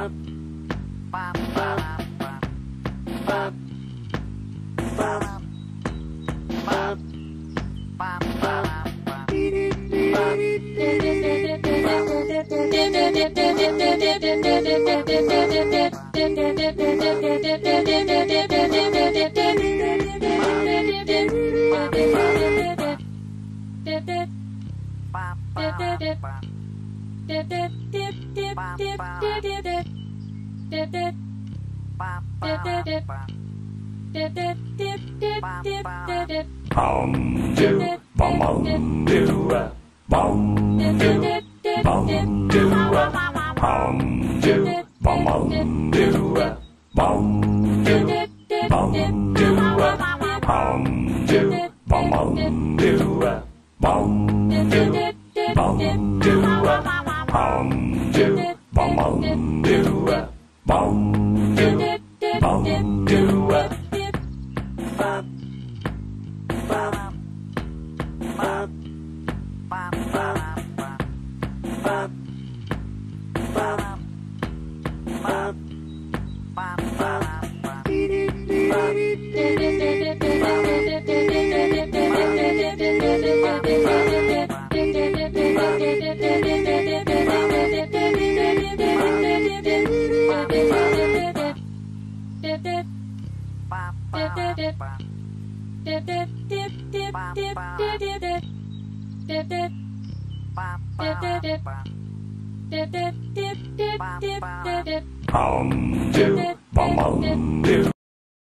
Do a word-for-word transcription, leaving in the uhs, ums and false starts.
Bum do, bum bum do, bum do, bum do, bum do, bum bum do, bum do, bum do, bum do, bum bum do, bum do, bum do, bum do, bum bum do, bum do, bum do. Bum do, bum bum do,